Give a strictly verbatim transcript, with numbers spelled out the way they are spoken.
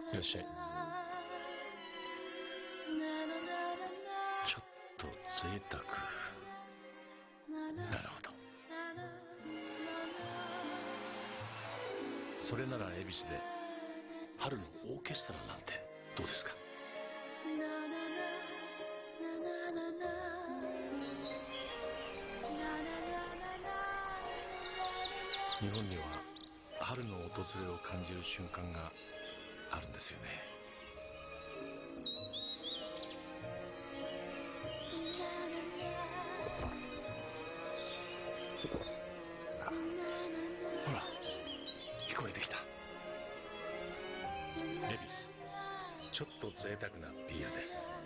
いらっしゃい。 ちょっと贅沢。なるほど。それなら恵比寿で春のオーケストラなんてどうですか？日本には春の訪れを感じる瞬間があるんですよね。あ、ほら、聞こえてきた。恵比寿、ちょっと贅沢なビールです。